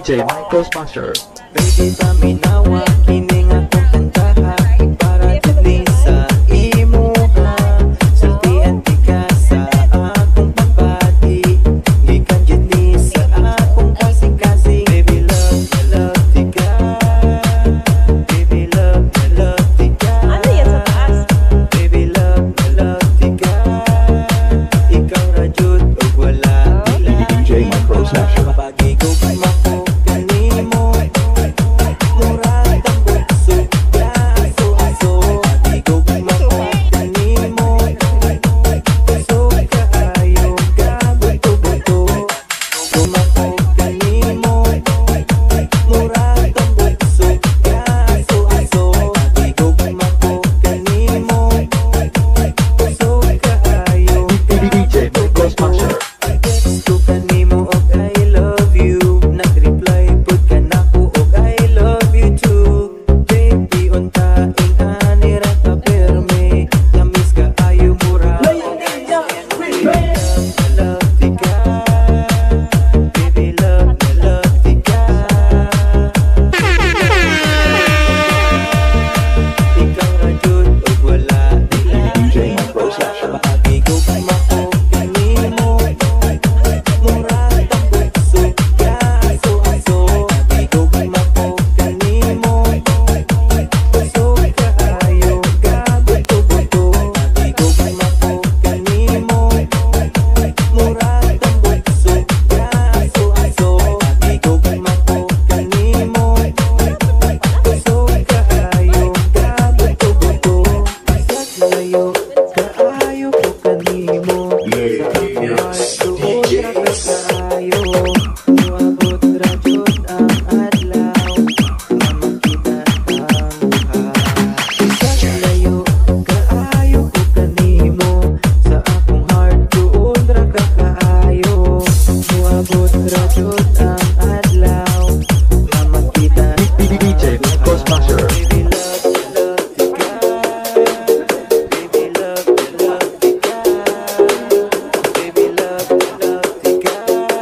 DJ Michael Sponsor. Baby, paminawa, kining akong kantaha para dili sa imuha. Saltian di ka sa akong pagbati, gikan jud ni sa akong kasing-kasing. Baby, love di ka. Baby, love di ka. Ano yan sa taas? Baby, love di ka. Ikaw ra jud ug wala nila. DJ Michael Sponsor. Pag-ikaw mako kanimo, murag ang bukso ka aso-aso. Pag-ikaw mako kanimo, puso kaayo ka buto-buto. Kumako kanimo, murag ang bukso ka aso-aso. Pag-ikaw mako kanimo, puso kaayo ka DJ Michael Sponsor. text ko kanimo og I love you. Nag-reply pud ka nako og I love you too. Baby, unta ani ra ka perme. Namis ka ayo mura. Love di ka. Baby, love di ka. Ikaw ra jud og wala nila. DJ Michael Sponsor. Pag-ikaw mako kanimo, murag ang bukso ka aso-aso. Pag-ikaw mako kanimo, puso kaayo ka buto-buto. Pag-ikaw mako kanimo, murag ang bukso ka aso-aso. Pag-ikaw mako kanimo, puso kaayo ka buto-buto. Sa layo kaayo ko kanimo, sa tuod ra ka kaayo. Muabot ra jud ang adlaw na makita ang buhay. Sa layo kaayo ko kanimo, sa akong heart tuod ra ka kaayo. Muabot ra jud ang adlaw na makita DJ Michael Sponsor. Baby, love di ka. Baby, love di ka. Baby, love di ka.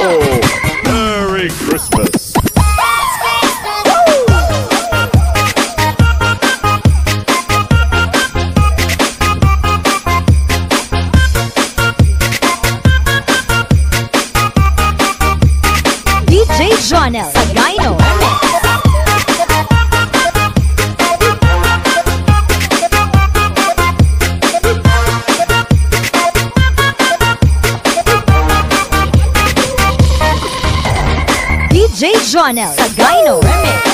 Merry Christmas. DJ Jonel Sagayno DJ Jonel Sagayno Remix.